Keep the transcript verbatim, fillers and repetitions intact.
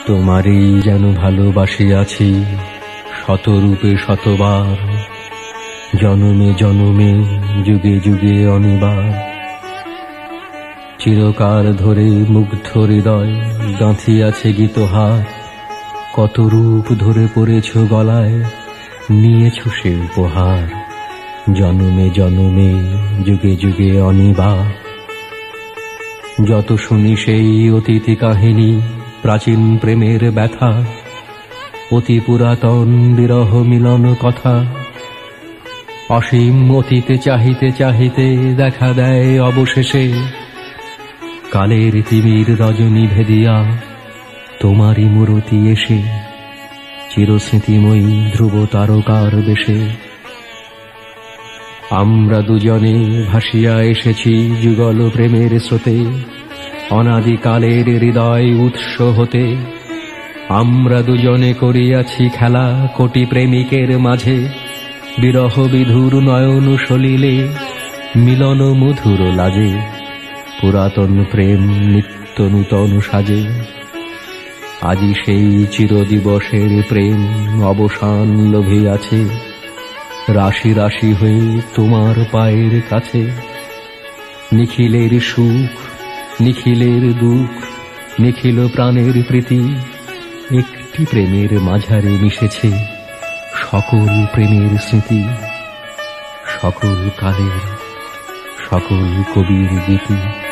তোমারই যেন ভালোবাসিয়াছি শতরূপে শতবার, জনমে জনমে যুগে যুগে অনিবার। চিরকাল ধরে মুগ্ধ হৃদয় গাঁথিয়াছে গীতহার, কত রূপ ধরে পড়েছ গলায়, নিয়েছ সে উপহার। জনমে জনমে যুগে যুগে অনিবার। যত শুনি সেই অতীতি কাহিনী, প্রাচীন প্রেমের ব্যথা, অতি পুরাতন বিরহ মিলন কথা। অসীম অতীতে চাহিতে চাহিতে দেখা দেয় অবশেষে কালের তিমির রজনী ভেদিয়া তোমারই মূরতি এসে, চিরস্মৃতিময়ী ধ্রুব তারকার বেশে। আমরা দুজনে ভাসিয়া এসেছি যুগল প্রেমের স্রোতে, অনাদিকালের হৃদয় উৎস হতে। আমরা দুজনে করিয়াছি খেলা কোটি প্রেমিকের মাঝে, বিরহ বিধুর নয়ন সলিলে মিলন মধুর লাজে। পুরাতন প্রেম নিত্য নূতন সাজে, আজি সেই চিরদিবসের প্রেম অবসান লোভিয়াছে। রাশি রাশি হয়ে তোমার পায়ের কাছে, নিখিলের সুখ নিখিলের দুঃখ, নিখিল প্রাণের প্রীতি। একটি প্রেমের মাঝারে মিশেছে সকল প্রেমের স্মৃতি, সকল কালের সকল কবির গীতি।